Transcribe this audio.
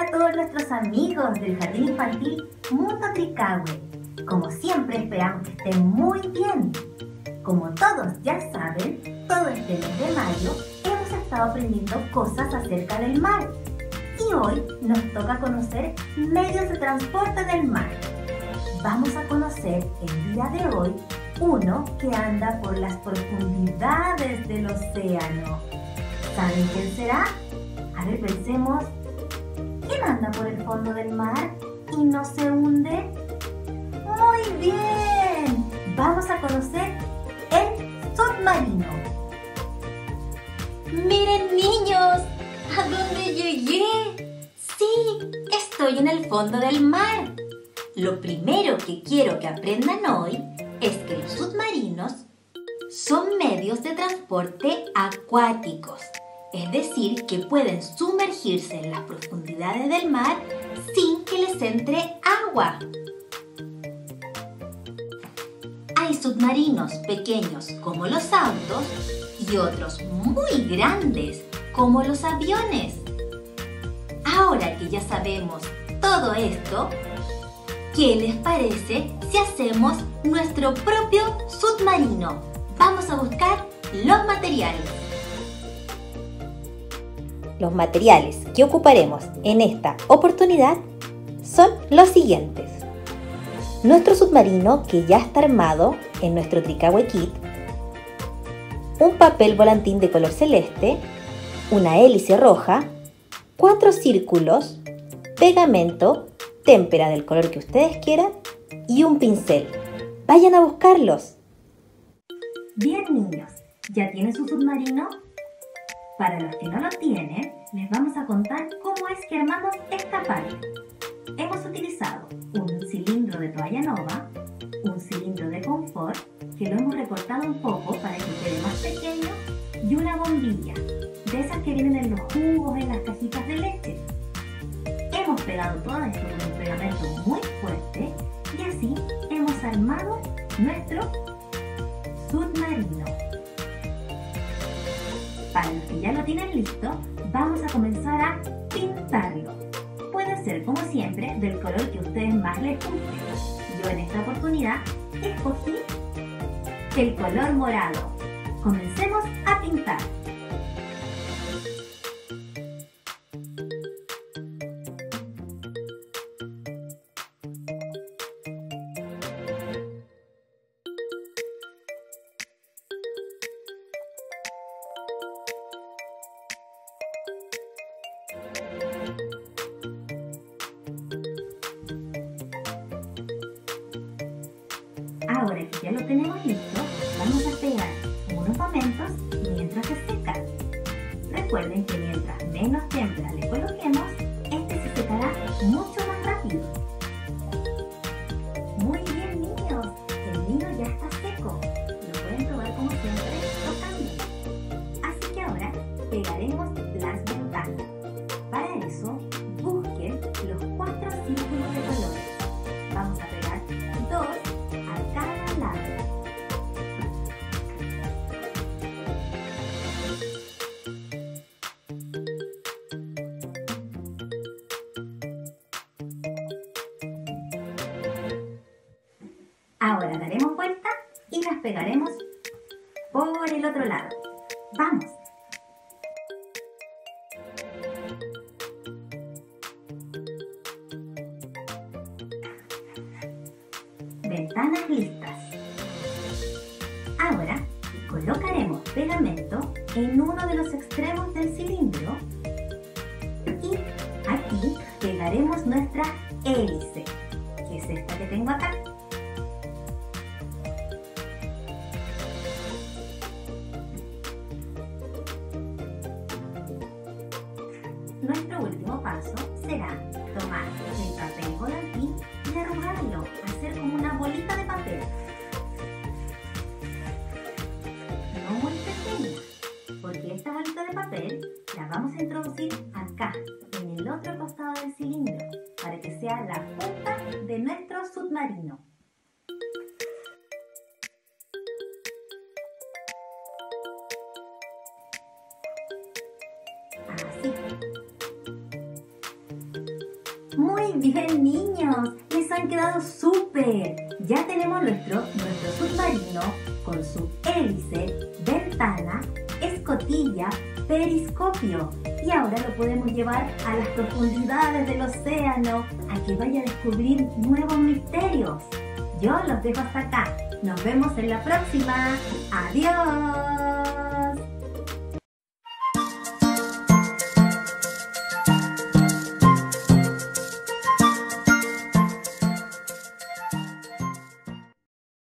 a todos nuestros amigos del Jardín Infantil Mundo Tricahue. Como siempre esperamos que estén muy bien. Como todos ya saben, todo este mes de mayo hemos estado aprendiendo cosas acerca del mar. Y hoy nos toca conocer medios de transporte del mar. Vamos a conocer el día de hoy uno que anda por las profundidades del océano. ¿Saben quién será? A ver, pensemos. ¿Quién anda por el fondo del mar y no se hunde? ¡Muy bien! Vamos a conocer el submarino. ¡Miren, niños! ¿A dónde llegué? Sí, estoy en el fondo del mar. Lo primero que quiero que aprendan hoy es que los submarinos son medios de transporte acuáticos, es decir, que pueden sumergirse en las profundidades del mar sin que les entre agua. Hay submarinos pequeños como los autos y otros muy grandes como los aviones. Ahora que ya sabemos todo esto, ¿qué les parece si hacemos nuestro propio submarino? Vamos a buscar los materiales. Los materiales que ocuparemos en esta oportunidad son los siguientes. Nuestro submarino, que ya está armado en nuestro Tricahue Kit, un papel volantín de color celeste, una hélice roja, 4 círculos, pegamento, témpera del color que ustedes quieran y un pincel. ¡Vayan a buscarlos! Bien, niños, ¿ya tienen su submarino? Para los que no lo tienen, les vamos a contar cómo es que armamos esta parte. Hemos utilizado un cilindro de toalla nova, un cilindro de confort, que lo hemos recortado un poco para que quede más pequeño, y una bombilla, de esas que vienen en los jugos, en las cajitas de leche. Hemos pegado todo esto con un pegamento muy fuerte y así hemos armado nuestro submarino. Para los que ya lo tienen listo, vamos a comenzar a pintarlo. Puede ser, como siempre, del color que a ustedes más les guste. Yo en esta oportunidad escogí el color morado. Comencemos a pintar. Ahora que ya lo tenemos listo, vamos a pegar unos momentos mientras se seca. Recuerden que mientras menos témpera le coloquemos, este se secará mucho más rápido. Muy bien, niños, el vino ya está seco. Lo pueden probar como siempre tocando. Así que ahora pegaremos las ventanas. Para eso, busquen los 4 círculos de colores. Vamos a pegar 2 a cada lado. Ahora daremos vuelta y las pegaremos por el otro lado. ¡Vamos! Ventanas listas. Ahora colocaremos pegamento en uno de los extremos del cilindro y aquí pegaremos nuestra hélice, que es esta que tengo acá. Nuestro último paso será tomar el papel volantín y arrugarlo, hacer como una bolita de papel. No muy pequeña, porque esta bolita de papel la vamos a introducir acá, en el otro costado del cilindro, para que sea la punta de nuestro submarino. Así. Muy bien, niños, les han quedado súper. Ya tenemos nuestro submarino con su hélice, ventana, escotilla, periscopio. Y ahora lo podemos llevar a las profundidades del océano, a que vaya a descubrir nuevos misterios. Yo los dejo hasta acá. Nos vemos en la próxima. ¡Adiós!